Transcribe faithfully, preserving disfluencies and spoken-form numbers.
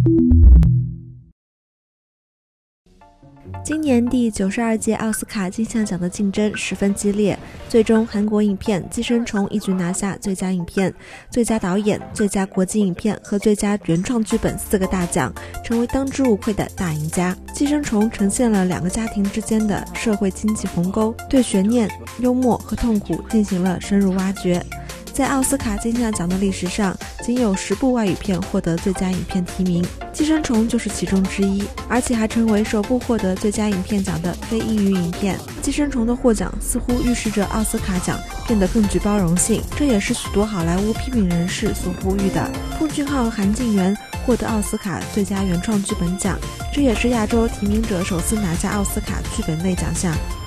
今年第九十二届奥斯卡金像奖的竞争十分激烈，最终韩国影片《寄生虫》一举拿下最佳影片、最佳导演、最佳国际影片和最佳原创剧本四个大奖，成为当之无愧的大赢家。《寄生虫》呈现了两个家庭之间的社会经济鸿沟，对悬念、幽默和痛苦进行了深入挖掘。在奥斯卡金像奖的历史上，仅有十部外语片获得最佳影片提名，《寄生虫》就是其中之一，而且还成为首部获得最佳影片奖的非英语影片。《寄生虫》的获奖似乎预示着奥斯卡奖变得更具包容性，这也是许多好莱坞批评人士所呼吁的。奉俊昊、韩静元获得奥斯卡最佳原创剧本奖，这也是亚洲提名者首次拿下奥斯卡剧本类奖项。